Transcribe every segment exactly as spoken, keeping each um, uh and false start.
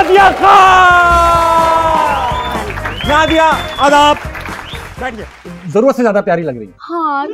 नादिया खान। नादिया आदाब, बैठिए। जरूरत से ज्यादा प्यारी लग रही है। हाँ।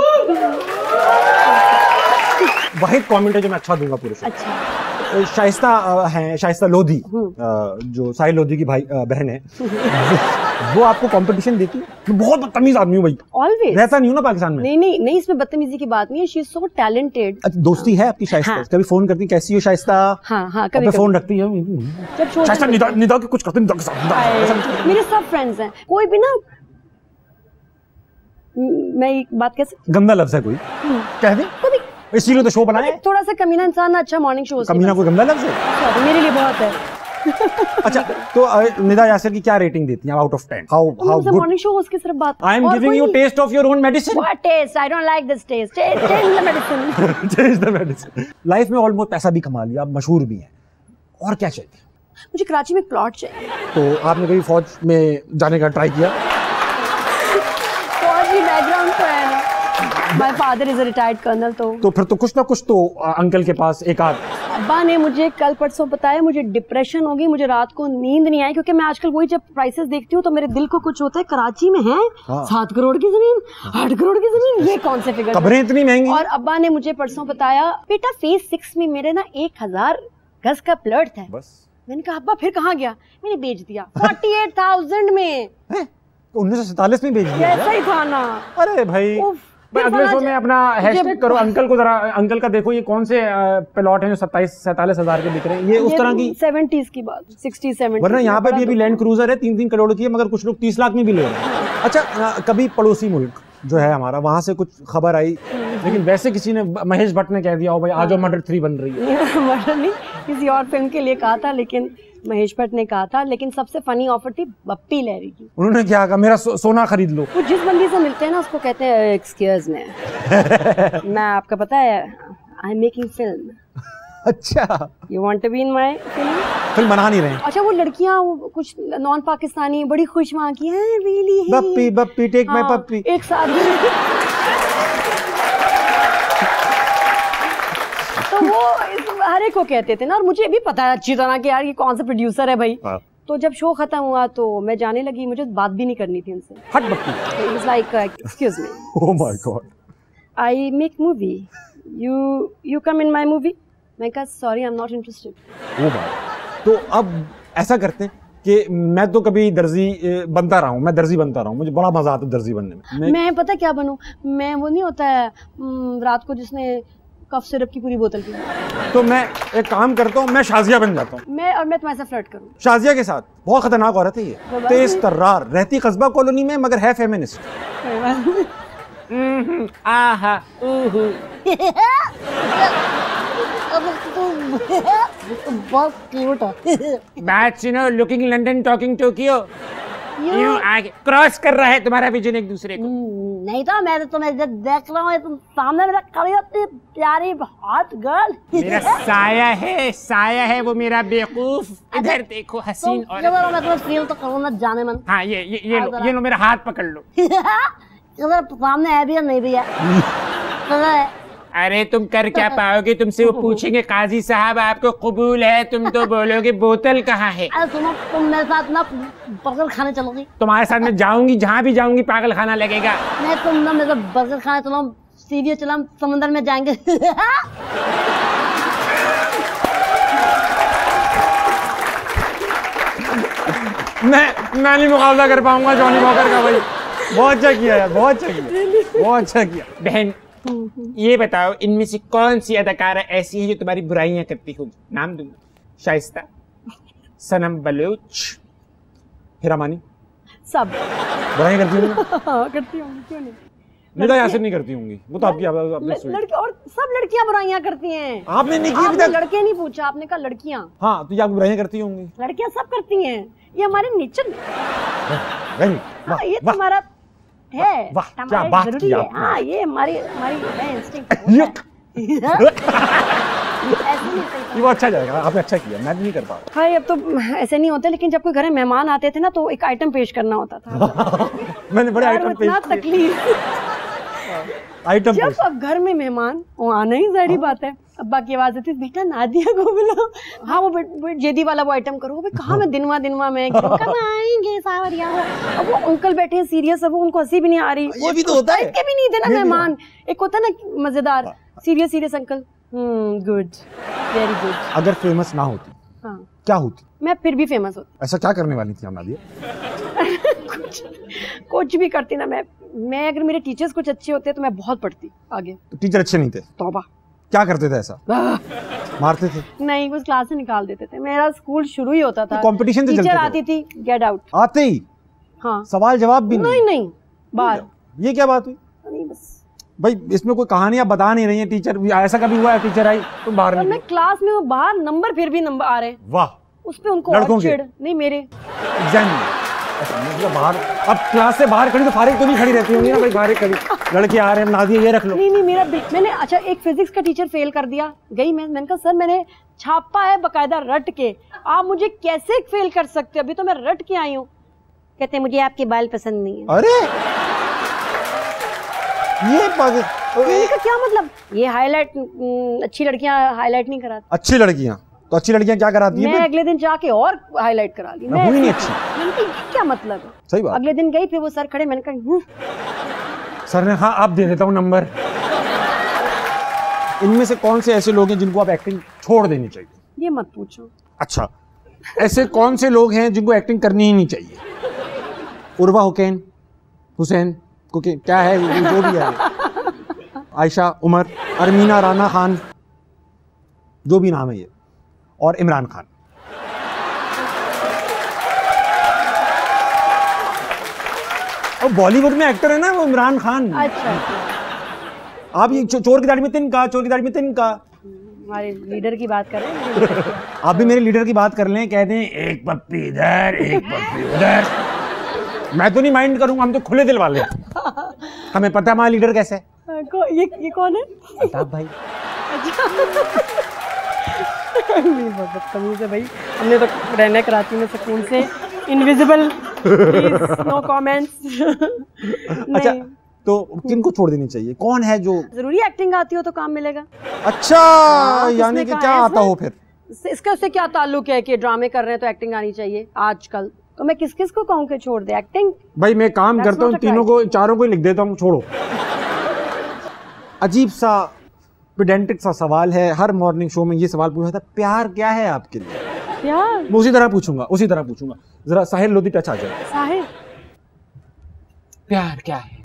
वाहिद कमेंट है जो मैं अच्छा दूंगा पूरे से। अच्छा। शाइस्ता है, शाइस्ता लोधी, जो साहिल लोधी की भाई बहन है, वो आपको कंपटीशन देती है। मैं बहुत बदतमीज आदमी हूँ भाई, ऑलवेज रहता नहीं हूँ ना पाकिस्तान में। नहीं नहीं नहीं, इसमें बदतमीजी की बात नहीं है। She is so talented. अच्छा, दोस्ती है आपकी शाइस्ता? हाँ। कभी फोन करती कैसी हो शाइस्ता? हाँ हाँ, कभी फोन रखती है जब शाइस्ता, निदा निदा के कुछ करते निदा के साथ। मेरे सब फ्रेंड्स हैं, कोई भी ना, मैं एक बात कैसे, गंदा लफ्ज है कोई कह दे, इसीलिए तो शो बनाया। थोड़ा सा कमीना इंसान अच्छा मॉर्निंग शो। कमीना कोई गंदा लफ्ज है? मेरे लिए बहुत है। अच्छा, तो निदा यासिर की क्या रेटिंग देती हैं out of ten? How how good morning show उसकी सिर्फ बात। I am giving you taste of your own medicine. What taste? I don't like this taste. Change the medicine. Change the medicine. Life में almost पैसा भी कमा लिया, मशहूर भी हैं, और क्या चाहिए? मुझे कराची में एक प्लॉट चाहिए। तो आपने कभी फौज में जाने का ट्राई किया? फौजी बैकग्राउंड तो है ना, my father is a retired colonel. तो तो फिर तो कुछ ना कुछ तो अंकल के पास एक आध। अब्बा ने मुझे कल परसों बताया मुझे डिप्रेशन होगी, मुझे रात को नींद नहीं आई, क्योंकि मैं आजकल वही जब प्राइसेस देखती हूँ तो मेरे दिल को कुछ होता है। कराची में है हाँ। सात करोड़ की जमीन, आठ करोड़ की जमीन, ये कौन से फिगर? कब्रें इतनी महंगी। और अब्बा ने मुझे परसों बताया बेटा फेज सिक्स में मेरे ना एक हजार गज का प्लॉट था। बस मैंने कहा अब्बा फिर कहाँ गया? मैंने बेच दिया फोर्टी एट थाउजेंड में। उन्नीस सौ सैतालीस में बेच दिया? ऐसा ही था ना। अरे भाई, मैं अगले शो में अपना हैशटैग करो अंकल को, जरा अंकल का देखो ये कौन से प्लॉट हैं जो सत्ताईस सैतालीस हजार के बिक रहे हैं। ये उस तरह की सेवेंटीज की बात, सिक्सटी सेवेंटी। वरना यहाँ पे भी अभी लैंड क्रूजर है तीन तीन करोड़ की है, मगर कुछ लोग तीस लाख में भी ले रहे हैं। अच्छा, कभी पड़ोसी मुल्क जो है हमारा, वहां से कुछ खबर आई, लेकिन वैसे किसी ने, महेश भट्ट ने कह दिया हो भाई आज मर्डर थ्री बन रही है। मर्डर नहीं, किसी और फिल्म के लिए कहा था, लेकिन महेश भट्ट ने कहा था। लेकिन सबसे फनी ऑफर थी बप्पी लहरी की। उन्होंने क्या कहा? मेरा सो, सोना खरीद लो। वो जिस बंदी से मिलते हैं ना उसको कहते हैं एक्सक्यूज मी, मैं आपका पता है आई एम मेकिंग फिल्म। अच्छा, you want to be in my film? Film बना नहीं रहे हैं? अच्छा, वो लड़कियां कुछ नॉन पाकिस्तानी बड़ी खुश वहाँ की हैं, रियली है। Bappi Bappi take my puppy एक साथ। तो वो हर एक को कहते थे ना, और मुझे भी पता है अच्छी तरह कि यार ये कौन सा प्रोड्यूसर है भाई। तो जब शो खत्म हुआ तो मैं जाने लगी, मुझे बात भी नहीं करनी थी उनसे। हट Bappi. It was like excuse me, oh my god, I make movie, you you come in my movie. मैं कहा sorry I am not interested. ओ भाई, तो अब ऐसा करते हैं कि मैं तो कभी दर्जी बनता रहा हूँ, मैं दर्जी बनता रहा हूँ, मुझे बड़ा मजा आता है दर्जी बनने में। मैं, मैं पता क्या बनूं? मैं वो नहीं होता है रात को जिसने कफ सिरप की पूरी बोतल पी। तो मैं एक काम करता हूँ, मैं शाजिया बन जाता हूँ। मैं और मैं तुम्हारे साथ फ्लर्ट करूँ। शाजिया के साथ? बहुत खतरनाक औरत है ये, तेज तर्रार, रहती कस्बा कॉलोनी में मगर है फेमिनिस्ट। आहा उहु बहुत क्यूट है। Bats, you know, looking London, talking Tokyo. You आगे क्रॉस कर रहा है तुम्हारा विजन एक दूसरे को। नहीं तो मैं तो तुम्हें देख रहा हूँ, तुम सामने मेरा खड़ी होती प्यारी हॉट गर्ल। मेरा साया है, साया है वो मेरा बेवकूफ। इधर देखो हसीन और मैं तुम्हें फील तो करूँ ना जाने मन। हाँ ये ये ये लो, ये लो मेरा हाथ पकड़ लो। इधर सामने है भी या नहीं भी है? अरे तुम कर क्या पाओगे? तुमसे वो पूछेंगे काजी साहब आपको कबूल है, तुम तो बोलोगे बोतल कहाँ है। अरे सुनो, तुम मेरे साथ ना बर्गर खाने चलोगी? तुम्हारे साथ मैं जाऊंगी, जहाँ भी जाऊंगी पागल खाना लगेगा। नहीं, तुम ना मेरे साथ बर्गर खाने चलो, सीविया चलो, समंदर में जाएंगे। मैं मैं नहीं मुकाबला कर पाऊंगा जॉनी वॉकर का भाई। बहुत अच्छा किया यार, बहुत अच्छा किया, बहुत अच्छा किया। बहन ये बताओ, इनमें से कौन सी अदाकारा ऐसी है जो तुम्हारी बुराइयां करती होगी? नाम दूंगा, शाइस्ता, सनम बलूच, हिरामानी। सब बुराइयां करती होंगी? करती होंगी, क्यों नहीं? निदा यासिर नहीं करती होंगी, वो तो आपकी आपने लड़की, और सब लड़कियां बुराइयां करती हैं। आपने नहीं की आपने लड़के नहीं पूछा, आपने कहा लड़कियां। हाँ, तो ये आप बुराइयां करती होंगी। लड़कियां सब करती हैं, ये हमारे नेचर में। हाँ, ये तुम्हारा है, वाह क्या बात की आपने। हाँ, ये हमारी हमारी है इंस्टिंक्ट। ये वो अच्छा जाएगा, आपने अच्छा किया, मैं नहीं कर पा रहा। हाँ, अब तो ऐसे नहीं होते, लेकिन जब कोई घर में मेहमान आते थे ना तो एक आइटम पेश करना होता था। मैंने बड़े आइटम पेश किए। तकलीफ। आइटम जब अब घर में मेहमान वो आना ही जारी बात है। अब्बा की आवाज आती है, बेटा नादिया को बुलाओ। हाँ वो जेदी वाला वो आइटम करो। भाई कहाँ मैं दिनवा दिनवा में कब आएंगे सावरिया। अब वो अंकल बैठे हैं सीरियस, अब वो उनको हंसी भी नहीं आ रही। ये भी तो होता है, के भी नहीं थे ना मेहमान। एक होता है ना मजेदार serious serious uncle. Hmm good, very good. अगर फेमस ना होती हाँ क्या होती? मैं फिर भी फेमस होती। ऐसा क्या करने वाली थी आप नादिया? कुछ कुछ भी करती ना मैं। मैं अगर मेरे टीचर्स कुछ अच्छे होते तो मैं बहुत पढ़ती आगे। तो टीचर अच्छे नहीं थे? तौबा। क्या करते थे ऐसा? मारते थे? नहीं, उस क्लास से निकाल देते थे। मेरा स्कूल शुरू ही होता था, कंपटीशन से टीचर आती थी, गेट आउट। आते ही? हाँ। सवाल जवाब भी नहीं? नहीं नहीं, बाहर। ये क्या बात हुई? नहीं बस भाई इसमें कोई कहानी आप बता नहीं रही है। टीचर ऐसा कभी हुआ है टीचर आई तुम बाहर निकलो? मैं क्लास में वो बाहर नंबर फिर भी नंबर आ रहे हैं। वाह। उस पे उनको लड़कों और के? चिढ़ नहीं मेरे एग्जाम में बाहर। अब क्लास से बाहर खड़ी तो फारिग तो नहीं खड़ी रहती होंगी ना भाई, बाहर कभी लड़के आ रहे हैं नादिया ये रख लो। नहीं नहीं मेरा मैंने अच्छा एक फिजिक्स का टीचर फेल कर दिया। गई मैं मैंने कहा सर मैंने छापा है बकायदा रट के, आप मुझे कैसे फेल कर सकते हो? अभी तो मैं रट के आई हूँ। कहते हैं मुझे आपके बाल पसंद नहीं है। अरे ये का क्या मतलब? ये हाईलाइट अच्छी लड़कियां हाईलाइट नहीं कराती। अच्छी लड़कियां तो अच्छी लड़कियां क्या कराती हैं? मैं अगले दिन जाके और हाईलाइट करा ली। मैं नहीं अच्छी। मैंने कहा क्या मतलब है? सही बात। अगले दिन गई फिर वो सर खड़े, मैंने कहा सर ने हाँ आप दे देता हूँ नंबर। इनमें से कौन से ऐसे लोग हैं जिनको आप एक्टिंग छोड़ देनी चाहिए? ये मत पूछो। अच्छा ऐसे कौन से लोग हैं जिनको एक्टिंग करनी ही नहीं चाहिए? उर्वा हुसैन हुसैन को क्या है जो भी है, आयशा उमर, अरमीना राना खान, जो भी नाम है ये, और इमरान खान। और बॉलीवुड में एक्टर है ना वो इमरान खान। अच्छा आप ये चो, चोर की दाढ़ी में तिनका, चोर की दाढ़ी में तिनका। हमारे लीडर की बात कर रहे हैं। आप भी मेरे लीडर की बात कर लें, कहते हैं एक पप्पी इधर एक पप्पी उधर। मैं तो नहीं माइंड करूंगा, हम तो खुले दिल वाले हैं। हमें पता है हमारा लीडर कैसा है। को, ये ये कौन है? अल्ताफ भाई। नहीं बहुत बदतमीज है भाई। हमने तो रहना कराची में सुकून से। Invisible no comments. अच्छा तो किनको छोड़ देनी चाहिए? कौन है जो जरूरी एक्टिंग आती हो तो काम मिलेगा? अच्छा यानी कि क्या आता हो फिर? इसका उससे क्या ताल्लुक है कि ड्रामे कर रहे हैं तो एक्टिंग आनी चाहिए आजकल? तो मैं किस किस को कहूँ कि छोड़ दे एक्टिंग? भाई मैं काम करता हूँ, तीनों को चारों को लिख देता हूँ, छोड़ो। अजीब सा पेडेंटिक सा सवाल है, हर मॉर्निंग शो में ये सवाल पूछा था, प्यार क्या है आपके लिए? प्यार मैं उसी तरह पूछूंगा, उसी तरह पूछूंगा। जरा साहिल लोधी टच आ जाए। साहिल प्यार क्या है?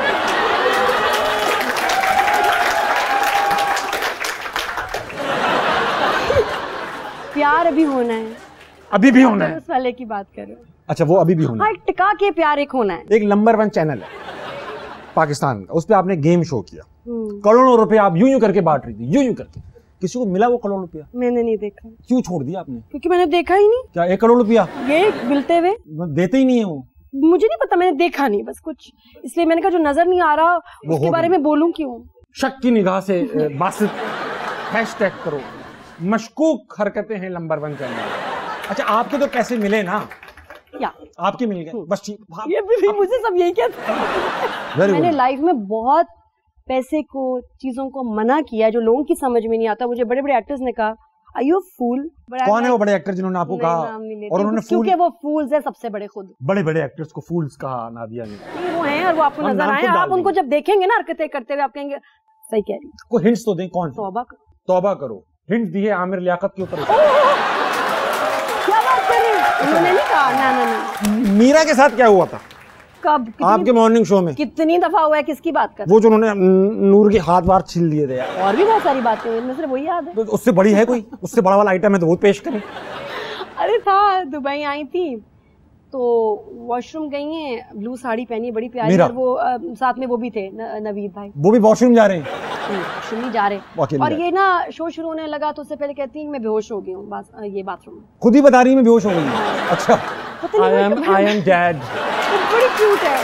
प्यार अभी होना है। अभी भी होना है? उस वाले की बात कर रहे हो? अच्छा वो अभी भी होना है। हाँ, टिका के प्यार एक होना है। एक नंबर वन चैनल है पाकिस्तान का, उस पे आपने गेम शो किया, करोड़ों रुपए आप यूं यूं करके बांट रही थी, यूं यूं करके। किसी को मिला वो करोड़ रुपया? मैंने नहीं देखा। क्यों छोड़ दिया आपने? क्योंकि मैंने देखा ही नहीं। क्या एक करोड़ रुपया ये मिलते हुए? देते ही नहीं है वो। मुझे नहीं पता, मैंने देखा नहीं बस कुछ, इसलिए मैंने कहा जो नजर नहीं आ रहा उसके बारे में बोलूं क्यों? शक की निगाह से बासित हैशटैग करो, मशकूक हरकतें हैं नंबर वन चैनल। अच्छा आपके तो पैसे मिले ना? या आपके मिल गए बस ठीक। ये भी मुझे सब यही कहते हैं। मैंने लाइफ में बहुत पैसे को चीजों को मना किया जो लोगों की समझ में नहीं आता। मुझे बड़े बड़े एक्टर्स ने कहा आर यू फूल? कौन है वो बड़े एक्टर जिन्होंने आपको कहा? और उन्होंने फूल, क्योंकि वो फूल्स है सबसे बड़े खुद। बड़े बड़े एक्टर्स को फूल्स कहा नादिया ने। वो हैं और वो आपको नजर आए, आप उनको जब देखेंगे ना हरकतें करते हुए आप कहेंगे सही कह रही। कोई हिंट्स तो दें कौन? तौबा करो। तौबा करो। हिंट दिए आमिर लियाकत के ऊपर। क्या बात कर रहे हैं? उन्होंने नहीं कहा। ना ना ना। मीरा के साथ क्या हुआ था? कब? आपके मॉर्निंग शो में कितनी दफा हुआ है? किसकी बात कर? वो जो उन्होंने नूर के हाथ बार छील लिए थे। और भी बहुत सारी बातें हुई, इनमें से वही याद है। तो उससे बड़ी है कोई? उससे बड़ा वाला आइटम है तो वो पेश करें। अरे था, दुबई आई थी तो वॉशरूम गई हैं, ब्लू साड़ी पहनी बड़ी प्यारी, और वो आ, साथ में वो भी थे न, नवीद भाई। वो भी वॉशरूम जा रहे हैं? वॉशरूम नहीं जा रहे। और ये ना शो शुरू होने लगा तो उससे पहले कहती है मैं बेहोश हो गई हूँ बस ये बाथरूम में। खुद ही बता रही है मैं बेहोश हो गई हूँ। अच्छा I am I am dead. बड़ी क्यूट है।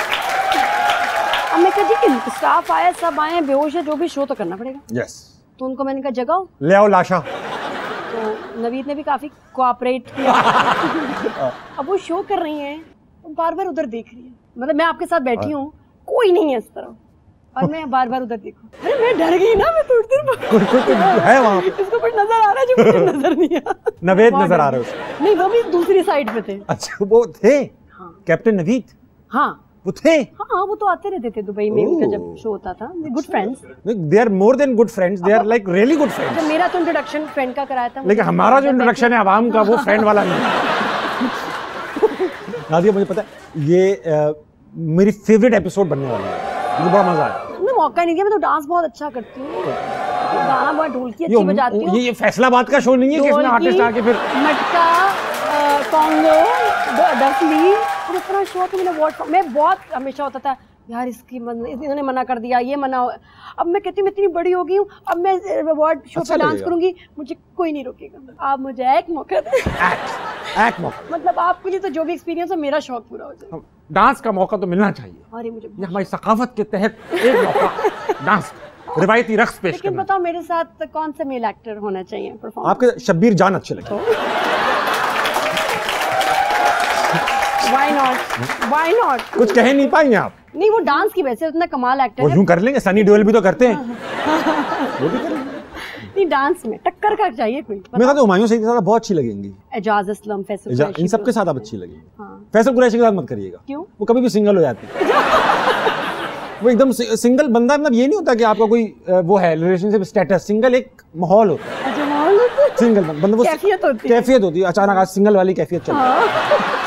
अब मैं कहती कि स्टाफ आया, सब आए, बेहोश है, जो भी शो तो करना पड़ेगा। यस। तो उनको मैंने कहा जगाओ, ले आओ लाशा। तो नवीद ने भी काफी कोऑपरेट किया। अब वो शो कर रही हैं, बार बार उधर देख रही है, मतलब मैं आपके साथ बैठी हूँ, कोई नहीं है इस तरह, और मैं बार बार उधर देखूं। अरे मैं डर गई ना, मैं थोड़ी देर बाद कुछ कुछ है वहाँ पे। इसको कुछ नजर आ रहा है जो मुझे नजर नहीं आ रहा। नवेद नजर आ रहे हो? नहीं, वो भी दूसरी साइड पे थे। अच्छा वो थे? हाँ। कैप्टन नवीद? हाँ वो थे? हाँ, वो तो आते रहते थे दुबई में, उनका जब शो होता था। Good friends. They are more than good friends, they are like really good friends. जब मेरा तो इंट्रोडक्शन फ्रेंड का कराया था, लेकिन हमारा जो इंट्रोडक्शन है आवाम का, वो फ्रेंड वाला नहीं। नादिया मुझे पता है ये आ, मेरी फेवरेट एपिसोड बनने वाली है, मुझे बड़ा मजा आया। मैं मौका नहीं दिया, मैं तो डांस बहुत अच्छा करती हूँ, गाना बहुत, ढोलकी अच्छी बजाती हूँ। ये, ये फैसलाबाद का शो नहीं है कि इसमें आर्टिस्ट आके फिर मटका, कॉन्गो, डफली, इतना शौक है मेरा। मैं बहुत हमेशा होता था यार इसकी मन, इन्होंने मना कर दिया, ये मना। अब मैं कहती हूँ मैं इतनी बड़ी हो गई हूँ, अब मैं अवार्ड शो अच्छा पे डांस करूंगी, मुझे कोई नहीं रोकेगा। आप मुझे एक मौका दें। एक मौका मतलब आपके लिए तो जो भी एक्सपीरियंस है, मेरा शौक पूरा हो जाए। डांस का मौका तो मिलना चाहिए। अरे मुझे ये हमारी सकाफत के तहत एक मौका डांस रिवायती रक्स पेश लेकिन करना। बताओ मेरे साथ कौन सा मेल एक्टर होना चाहिए परफॉर्म? आपके शब्बीर जान अच्छे लगे। Why not? Why not? कुछ कह नहीं पाएंगे आप? नहीं, वो डांस की वैसे उतना कमाल एक्टर वो है। यूं कर लेंगे, सनी देओल भी तो करते हैं। वो भी करेंगे। नहीं, डांस में टक्कर का चाहिए कोई। मेरे साथ हुमायूं सईद के साथ बहुत अच्छी लगेंगी। एजाज असलम, फैसल एजा- कुरैशी इन सब के तो- साथ आप अच्छी लगेंगी। हाँ। फैसल कुरैशी के साथ मत करिएगा। क्यों? वो कभी भी सिंगल हो जाती है। वो एकदम सि- सिंगल बंदा, मतलब ये नहीं होता कि आपका कोई अ, वो है रिलेशनशिप स्टेटस। सिंगल एक माहौल होता है। अच्छा, माहौल होता है। सिंगल बंदा वो कैफियत होती है। कैफियत होती है। अचानक आज सिंगल वाली कैफियत चल रही है। हाँ।